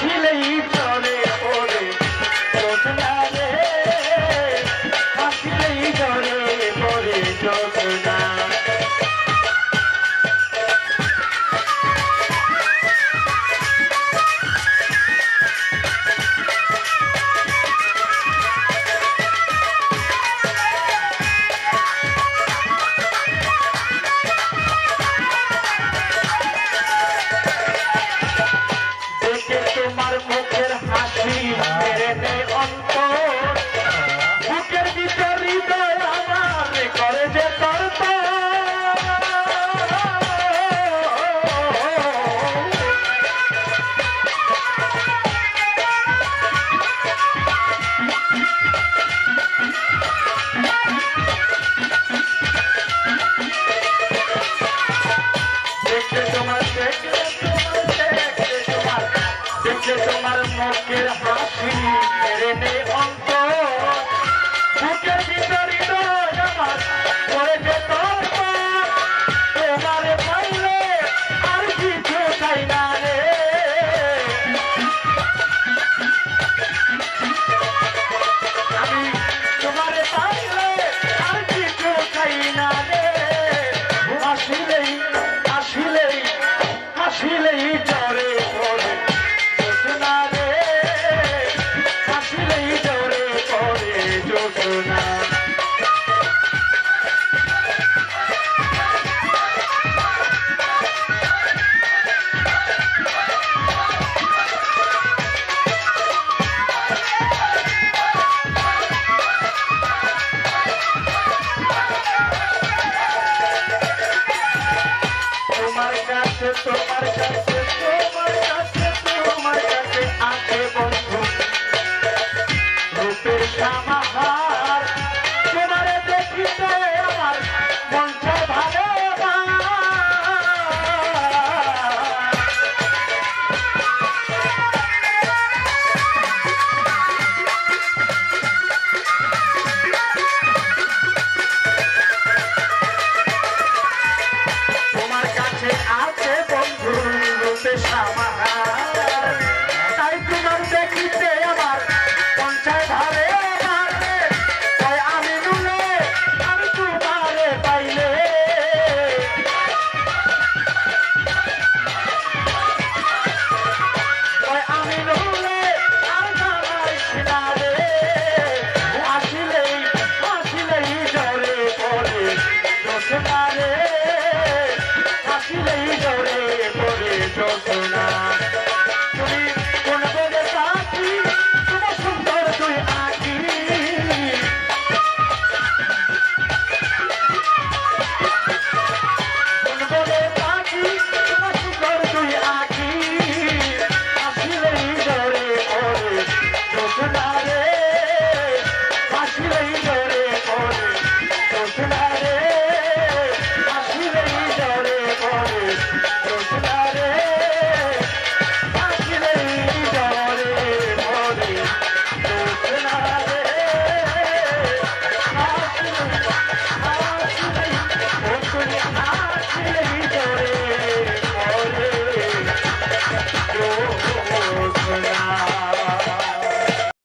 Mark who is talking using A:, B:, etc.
A: হাসিলেই ঝরে পড়ে যোজনা রে, হাসিলেই ঝরে পড়ে যোজনা। তোমার মুখের হাসি মেরে নেই অন্তর, বুকের ভিতর হৃদয় আমার করে যে তরতর। দেখলে তোমার তোমার মুখের হাসি মেরে নেই অন্তর, বুকের ভিতর হৃদয় আমার করে যে তরতর। তোমারে পাইলে আর কিছু চাই না রে, আমি তোমারে পাইলে আর কিছু চাই না রে। হাসিলেই হাসিলেই হাসিলেই ঝরে পড়ে যোজনা রে, হাসিলেই ঝরে পড়ে যোজনা। তোমার কাছে